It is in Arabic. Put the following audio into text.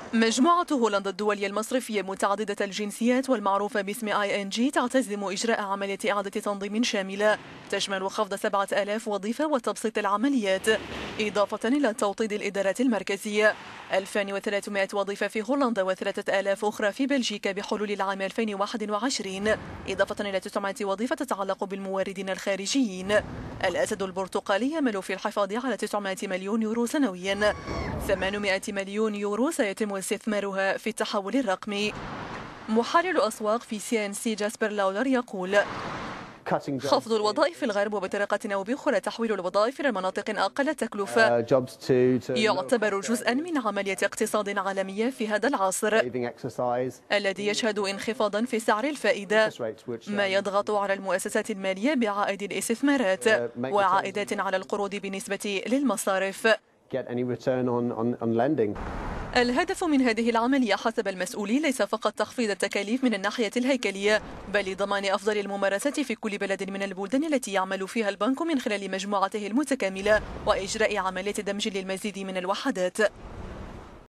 مجموعة هولندا الدولية المصرفية متعددة الجنسيات والمعروفة باسم ING تعتزم إجراء عملية إعادة تنظيم شاملة تشمل خفض 7000 وظيفة وتبسيط العمليات، إضافة إلى توطيد الإدارات المركزية. 2300 وظيفة في هولندا و3000 أخرى في بلجيكا بحلول العام 2021، إضافة إلى 900 وظيفة تتعلق بالموردين الخارجيين. الأسد البرتقالي يأمل في الحفاظ على 900 مليون يورو سنويا. 800 مليون يورو سيتم استثمارها في التحول الرقمي. محلل أسواق في CNC جاسبر لاولر يقول: خفض الوظائف في الغرب وبطريقة أو بأخرى تحويل الوظائف إلى مناطق أقل تكلفة يعتبر جزءا من عملية اقتصاد عالمية في هذا العصر الذي يشهد انخفاضا في سعر الفائدة، ما يضغط على المؤسسات المالية بعائد الاستثمارات وعائدات على القروض بالنسبة للمصارف. الهدف من هذه العملية حسب المسؤولين ليس فقط تخفيض التكاليف من الناحية الهيكلية، بل ضمان أفضل الممارسات في كل بلد من البلدان التي يعمل فيها البنك من خلال مجموعته المتكاملة وإجراء عملية دمج للمزيد من الوحدات.